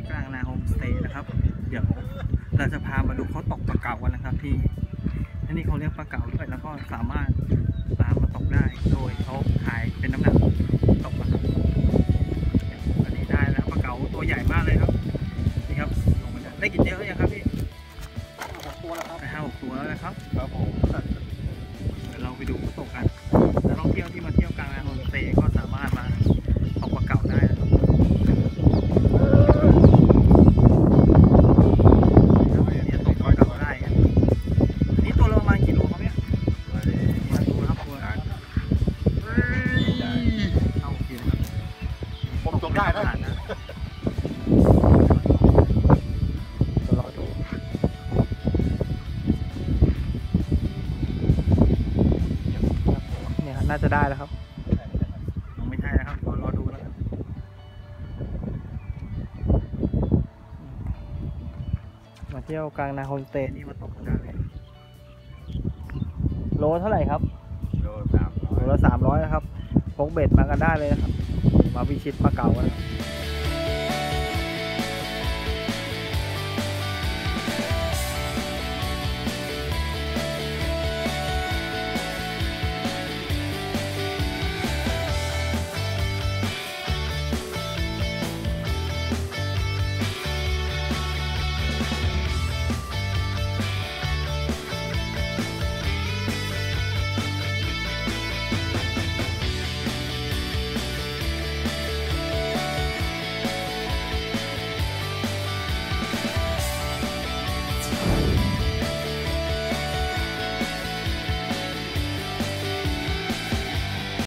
กลางนาโฮมสเตย์นะครับเดี๋ยวเราจะพามาดูเขาตกปลาเก๋ากันนะครับที่อันนี้เขาเรียกปลาเก๋าด้วยแล้วก็สามารถมาตกได้โดยเขาขายเป็นน้ำหนักตกนะครับอันนี้ได้แล้วปลาเก๋าตัวใหญ่มากเลยครับนี่ครับลงมาได้กินเยอะยังครับพี่5-6 ตัวแล้วครับ5-6 ตัวแล้วนะครับครับผมเดี๋ยวเราไปดูเขาตกกันนักท่องเที่ยวที่มาเที่ยวกลางนาโฮมสเตย์ก็สามารถมาตกปลาเก๋าได้นะครับได้นะรอดูเนี่ยน่าจะได้แล้วครับยังไม่ใช่นะครับรอดูแล้วกันมาเที่ยวกลางนาโฮมสเตย์นี่มาตกกันเลยโลเท่าไหร่ครับโลละ300นะครับพกเบ็ดมากันได้เลยนะครับมาพิชิตปลาเก๋ากัน